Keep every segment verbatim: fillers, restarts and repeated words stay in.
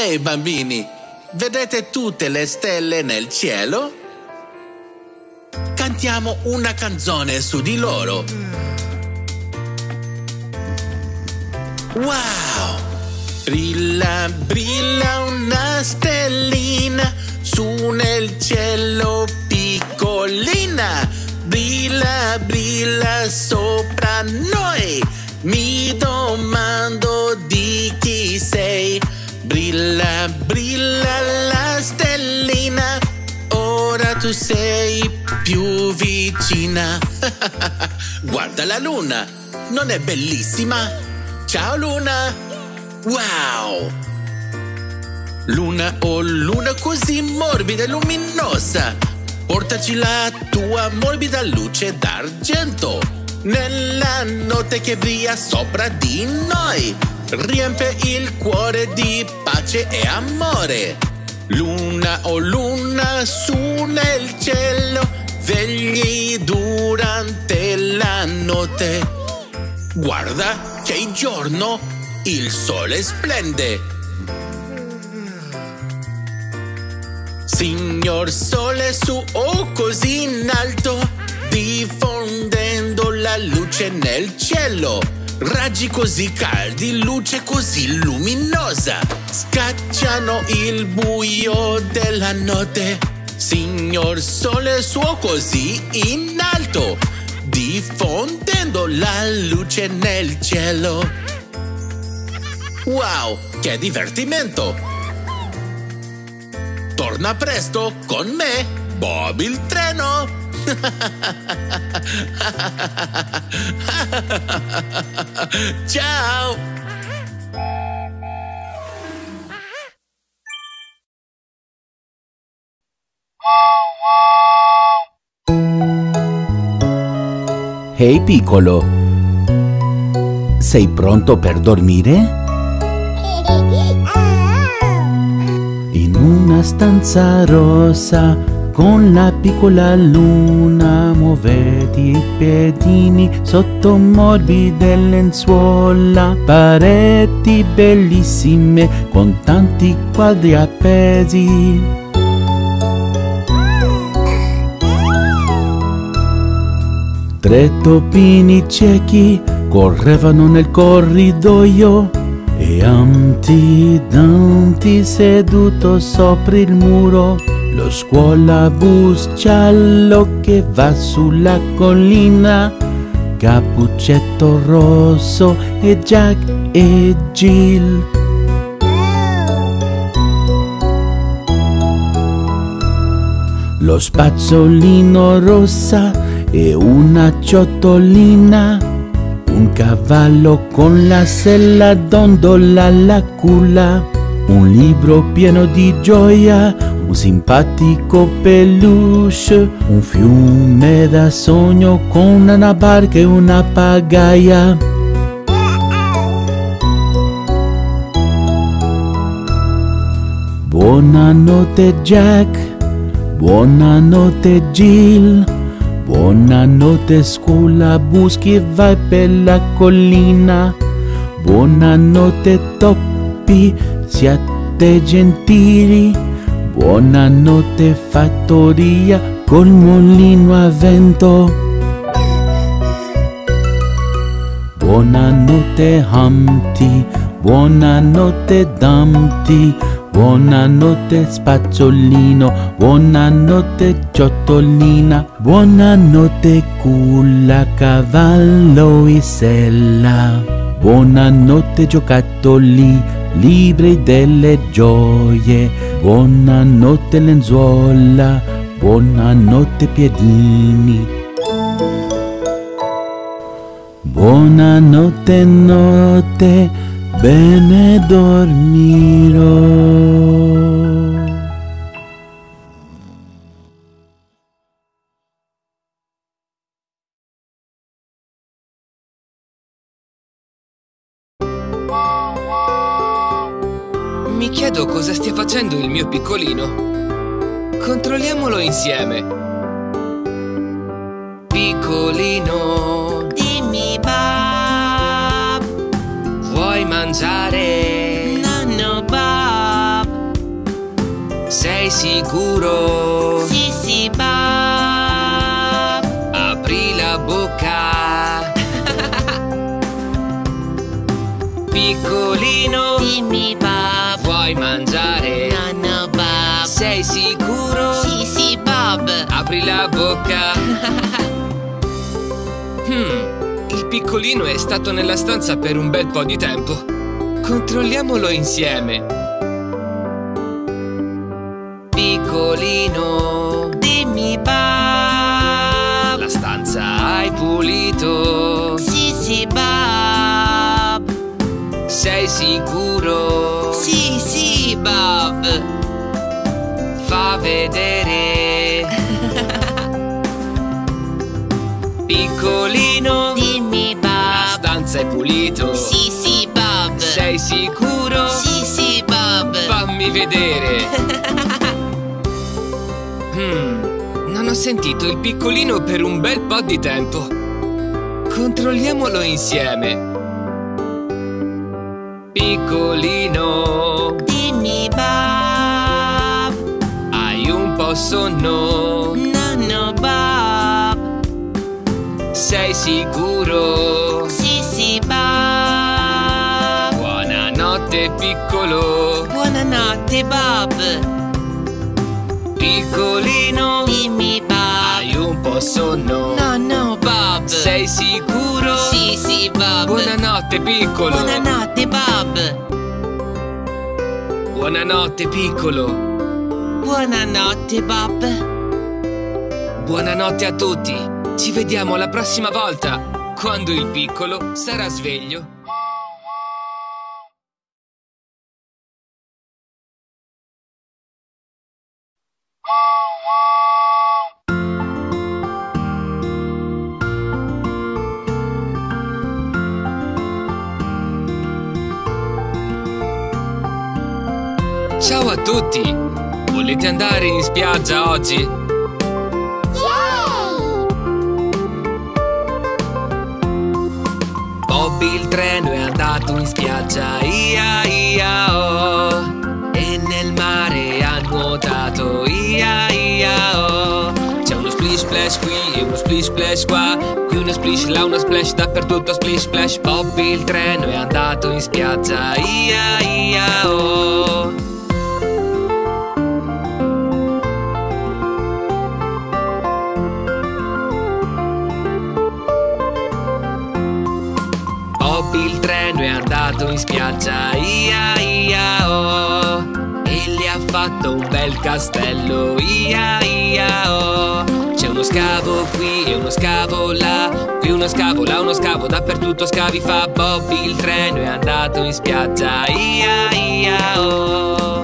Ehi bambini, vedete tutte le stelle nel cielo? Cantiamo una canzone su di loro. Wow! Brilla, brilla una stellina su nel cielo piccolina. Brilla, brilla sopra noi. Mi domando di chi sei. Brilla, brilla la stellina. Ora tu sei più vicina. Guarda la luna, non è bellissima? Ciao luna! Wow! Luna, oh luna così morbida e luminosa, portaci la tua morbida luce d'argento nella notte che brilla sopra di noi. Riempie il cuore di pace e amore. Luna, oh luna, su nel cielo, vegli durante la notte. Guarda che è giorno, il sole splende. Signor sole su, oh così in alto, diffondendo la luce nel cielo. Raggi così caldi, luce così luminosa, scacciano il buio della notte. Signor sole suo così in alto, diffondendo la luce nel cielo. Wow, che divertimento! Torna presto con me, Bob il treno! Ciao! Ehi piccolo, sei pronto per dormire? In una stanza rossa con la piccola luna muoveti i piedini sotto morbide lenzuola, pareti bellissime con tanti quadri appesi. Tre topini ciechi correvano nel corridoio e Humpty Dumpty seduto sopra il muro. Lo scuolabus giallo che va sulla collina, Cappuccetto rosso e Jack e Jill. Lo spazzolino rossa e una ciotolina, un cavallo con la sella dondola alla culla, un libro pieno di gioia, un simpatico peluche, un fiume da sogno con una barca e una pagaia. Buonanotte Jack, buonanotte Jill, buonanotte scuolabus che vai per la collina. Buonanotte Topi, siate gentili. Buonanotte fattoria col mulino a vento. Buonanotte Humpty, buonanotte Dumpty, buonanotte spazzolino, buonanotte ciotolina, buonanotte culla, cavallo e sella. Buonanotte giocattoli, libri delle gioie, buonanotte lenzuola, buonanotte piedini. Buonanotte notte, bene dormirò. Mi chiedo cosa stia facendo il mio piccolino. Controlliamolo insieme. Piccolino, dimmi Bob, vuoi mangiare? nonno Bob? sicuro? Sì, sì, Bob. Apri la bocca. Piccolino, Dimmi, Bob. vuoi mangiare? No, no, Bob. Sei sicuro? Sì, sì, Bob. Apri la bocca. Hmm, il piccolino è stato nella stanza per un bel po' di tempo. Controlliamolo insieme. Piccolino, Dimmi, Bob. la stanza hai pulito? Sì, sì, Bob. Sei sicuro? Sì, sì, Bob. Fa vedere. Piccolino, Dimmi, la Bob. stanza è pulito? Sì, sì, Bob. Sei sicuro? Sì, sì, Bob. Fammi vedere. Hmm, non ho sentito il piccolino per un bel po' di tempo. Controlliamolo insieme. Piccolino, Dimmi, Bob. hai un po' sonno? No, no, Bob. Sei sicuro? Sì, sì, Bob. Buonanotte piccolo. Buonanotte, Bob. Piccolino, Dimmi, Bob. hai un po' sonno? No, no, Bob. Sei sicuro? Sì, sì, Bob. Buonanotte piccolo. Buonanotte, Bob. Buonanotte piccolo. Buonanotte, Bob. Buonanotte a tutti. Ci vediamo la prossima volta, quando il piccolo sarà sveglio. Ciao a tutti! Volete andare in spiaggia oggi? Bobby il treno è andato in spiaggia, ia ia oh, e nel mare ha nuotato, ia ia oh. C'è uno splish splash qui e uno splish splash qua, qui una splish, là una splash, dappertutto splish splash. Bobby il treno è andato in spiaggia, ia ia oh. Bobby il treno è andato in spiaggia, ia ia oh, e le ha fatto un bel castello, ia ia oh. C'è uno scavo qui e uno scavo là, qui uno scavo, là uno scavo, dappertutto scavi fa. Bobby il treno è andato in spiaggia, ia ia oh.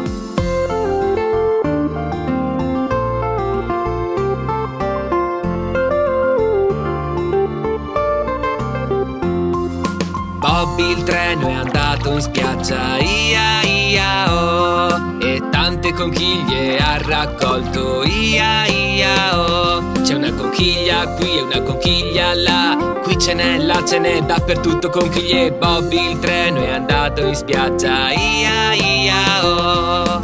Bobby il treno è andato in spiaggia, ia ia oh, e tante conchiglie ha raccolto, ia ia oh. C'è una conchiglia qui e una conchiglia là, qui ce n'è, là ce n'è, dappertutto conchiglie. Bobby il treno è andato in spiaggia, ia ia oh.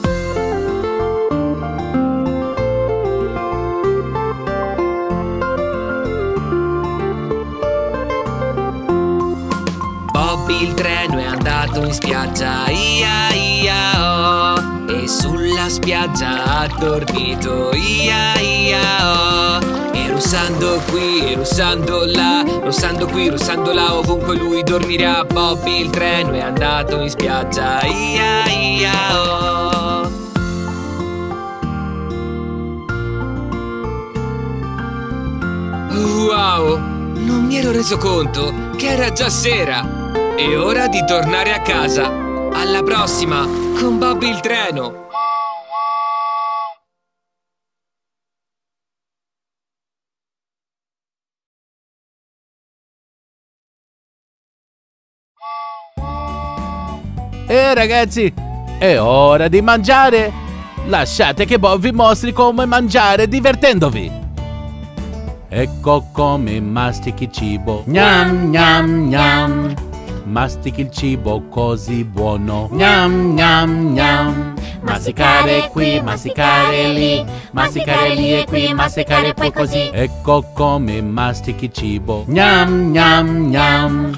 Bobby il treno è andato in spiaggia, ia ia oh, e sulla spiaggia ha dormito, ia ia oh. E russando qui e russando là, russando qui, russando là, ovunque lui dormirà. Bobby il treno è andato in spiaggia, ia ia oh. Wow! Non mi ero reso conto che era già sera. È ora di tornare a casa. Alla prossima con Bobby il treno. E ragazzi, è ora di mangiare. Lasciate che Bob vi mostri come mangiare divertendovi. Ecco come mastichi il cibo, gnam gnam gnam. Mastichi il cibo così buono, gnam gnam gnam. Masticare qui, masticare lì, masticare lì e qui, masticare poi così. Ecco come mastichi cibo. Gnam gnam gnam.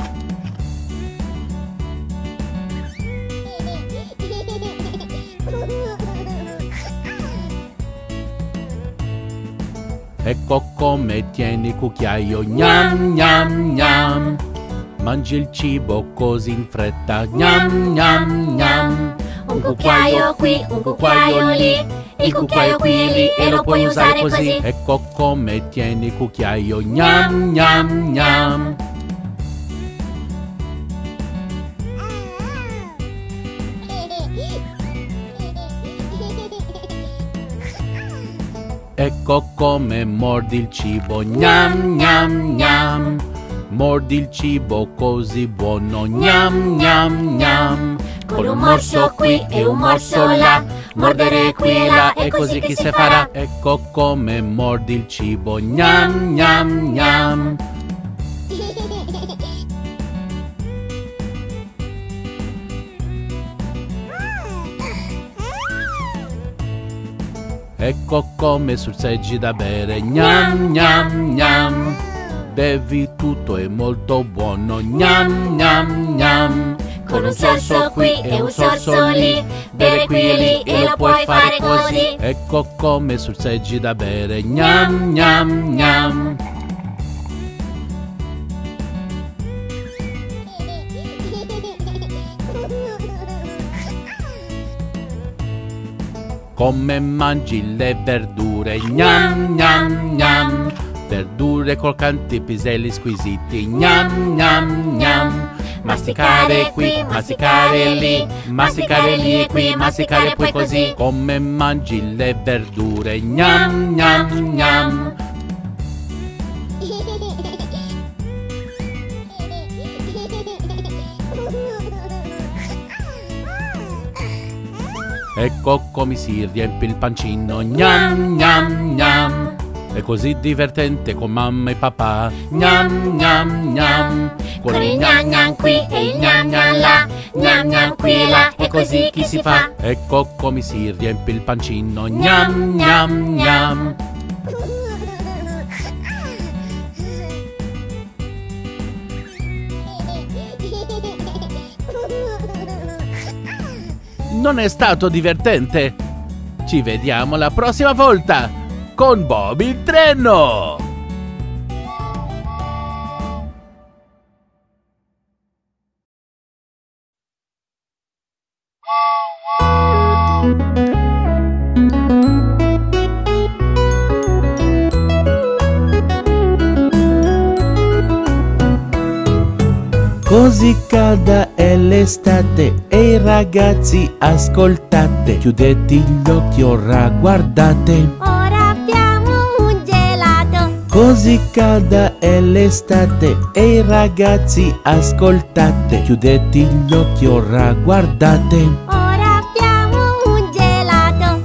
Ecco come tieni il cucchiaio. Gnam gnam gnam. Mangi il cibo così in fretta. Gnam gnam gnam. Un cucchiaio qui, un cucchiaio lì, il cucchiaio qui e lì e lo puoi usare così. Ecco come tieni il cucchiaio. Gnam gnam gnam. Ecco come mordi il cibo. Gnam gnam gnam. Mordi il cibo così buono. Gnam gnam gnam. Con un morso qui e un morso là, mordere qui e là e così chi se farà. Ecco come mordi il cibo. Gnam gnam gnam. Ecco come sorseggi da bere. Gnam gnam gnam. Bevi tutto, è molto buono. Gnam gnam gnam. Con un sorso qui e un sorso lì, bere qui e lì e lo puoi fare così. Ecco come sorseggi da bere. Gnam gnam gnam. Come mangi le verdure. Gnam gnam gnam. Verdure croccanti, piselli squisiti. Gnam gnam gnam. Masticare qui, masticare lì, masticare lì e qui, masticare poi così. Come mangi le verdure. Gnam gnam gnam. Ecco come si riempie il pancino. Gnam gnam gnam. È così divertente con mamma e papà. Gnam gnam gnam. Con il gnam gnam qui e il gnam gnam là, gnam gnam qui e là e così chi si fa. Ecco come si riempie il pancino. Gnam gnam gnam. Non è stato divertente? Ci vediamo la prossima volta con Bob il treno! Così calda è l'estate e i ragazzi ascoltate. Chiudete gli occhi ora, guardate. Ora abbiamo un gelato. Così calda è l'estate e i ragazzi ascoltate. Chiudete gli occhi ora, guardate. Ora abbiamo un gelato.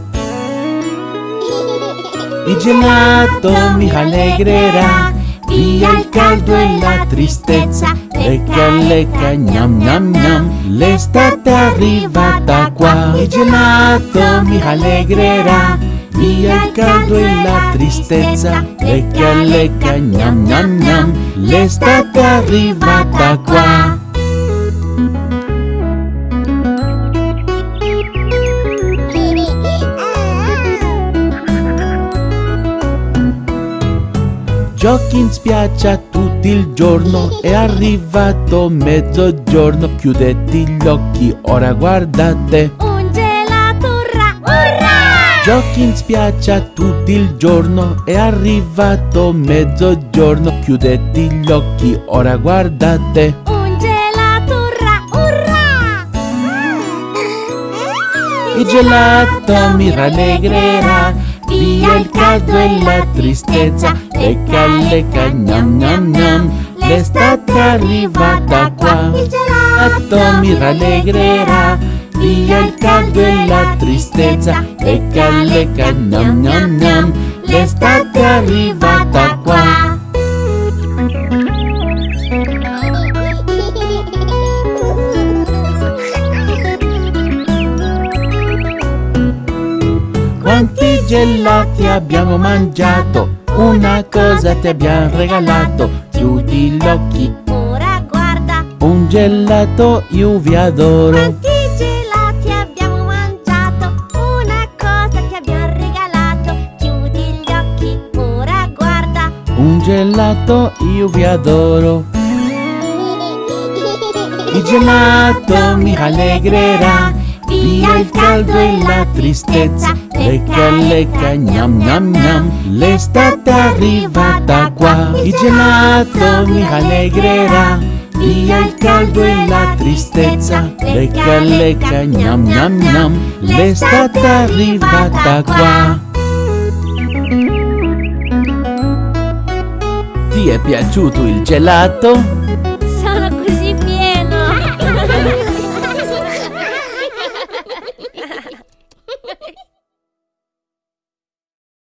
Il gelato mi allegrerà, via il caldo e la tristezza. Lecca lecca gnam gnam gnam, l'estate è arrivata qua. Il gelato mi allegrerà, via il caldo e la tristezza. Lecca lecca gnam gnam gnam, l'estate è arrivata qua. Giochi in spiaggia tutto il giorno, è arrivato mezzogiorno. Chiudete gli occhi, ora guardate. Un gelato, urrà, urrà! Giochi in spiaggia tutto il giorno, è arrivato mezzogiorno. Chiudete gli occhi, ora guardate. Un gelato, urrà, urrà! Il gelato mi rallegrerà, via il caldo e la tristezza. Lecca lecca gnam gnam gnam, l'estate è arrivata qua. Il gelato mi rallegrerà, via il caldo e la tristezza. Lecca lecca gnam gnam gnam, l'estate è arrivata qua. Quanti gelati abbiamo mangiato, una cosa ti abbiamo regalato. Chiudi gli occhi, ora guarda. un gelato io vi adoro. Quanti gelati abbiamo mangiato, una cosa ti abbiamo regalato. Chiudi gli occhi, ora guarda. Un gelato io vi adoro. Il gelato mi rallegrerà, via il caldo e la tristezza. Lecca lecca gnam gnam gnam, l'estate è arrivata qua. Il gelato mi rallegrerà, via il caldo e la tristezza. Lecca lecca gnam gnam gnam, l'estate è arrivata qua. Ti è piaciuto il gelato?